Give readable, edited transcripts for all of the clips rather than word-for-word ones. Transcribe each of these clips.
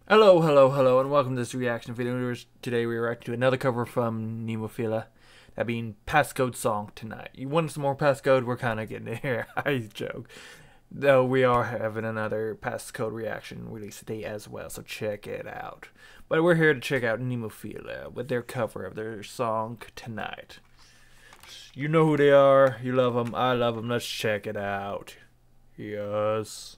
Hello, hello, hello, and welcome to this reaction video. Today we react to another cover from Nemophila, that being Passcode Song Tonight. You want some more Passcode? We're kind of getting it here. I joke. Though we are having another Passcode reaction release today as well, so check it out. But we're here to check out Nemophila with their cover of their song Tonight. You know who they are, you love them, I love them, let's check it out. Yes.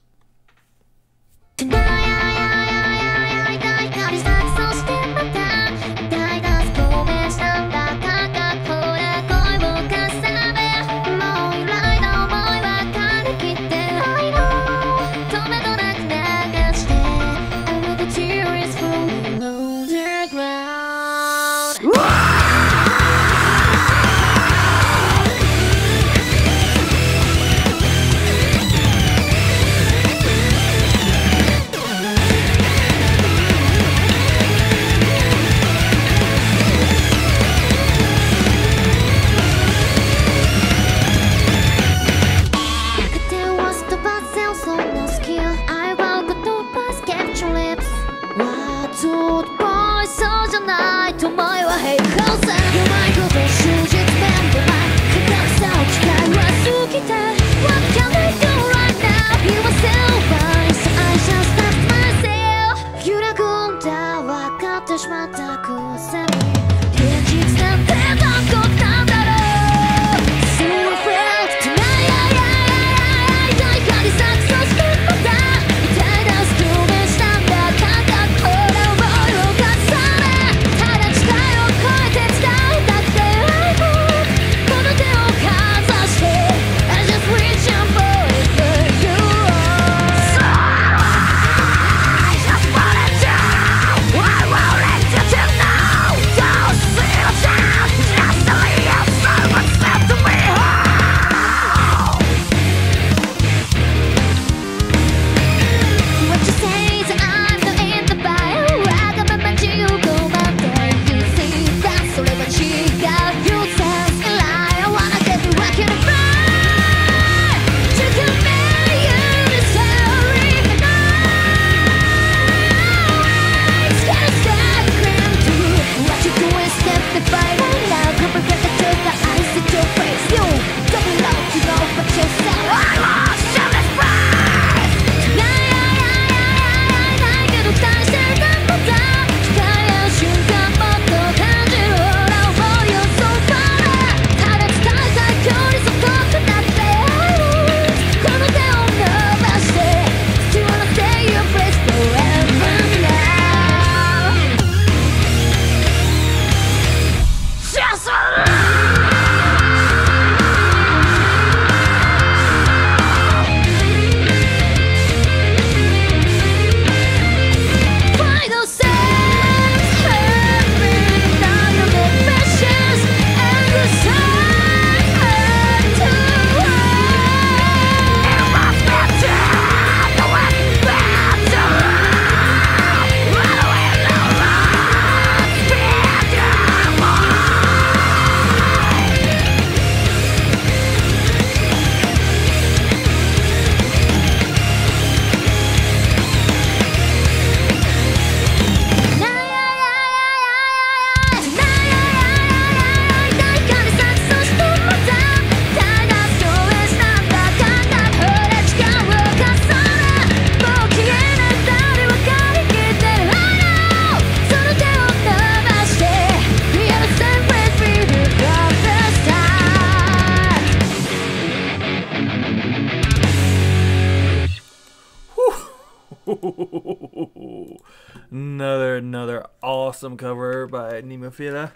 Another awesome cover by Nemophila.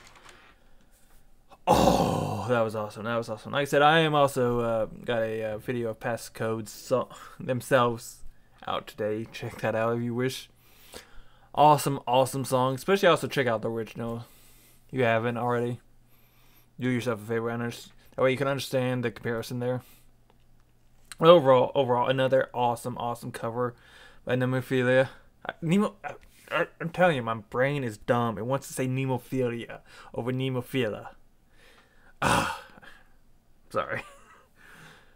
Oh, that was awesome. That was awesome. Like I said, I am also got a video of Passcodes themselves out today. Check that out if you wish. Awesome, awesome song. Especially also check out the original. If you haven't already, do yourself a favor. That way you can understand the comparison there. Overall, another awesome cover by Nemophila. I'm telling you, my brain is dumb. It wants to say Nemophilia over Nemophila. Sorry.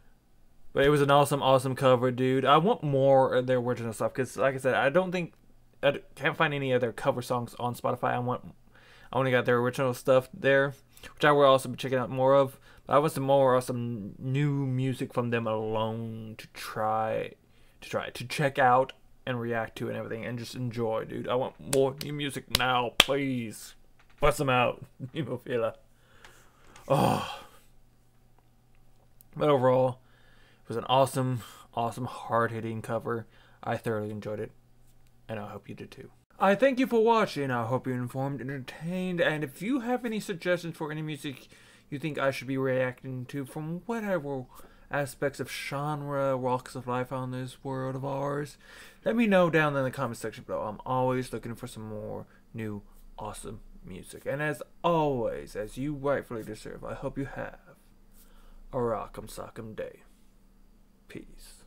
But it was an awesome cover, dude. I want more of their original stuff because, like I said, I don't think I can't find any other cover songs on Spotify. I only got their original stuff there, which I will also be checking out more of. But I want some more awesome new music from them alone to check out and react to and everything, and just enjoy, dude. I want more new music now, please. Bust them out, Nemophila. Oh. But overall, it was an awesome, hard-hitting cover. I thoroughly enjoyed it, and I hope you did too. I thank you for watching. I hope you're informed, entertained, and if you have any suggestions for any music you think I should be reacting to from whatever aspects of genre, walks of life on this world of ours, let me know down in the comment section below. I'm always looking for some more new, awesome music. And as always, as you rightfully deserve, I hope you have a rock'em sock'em day. Peace.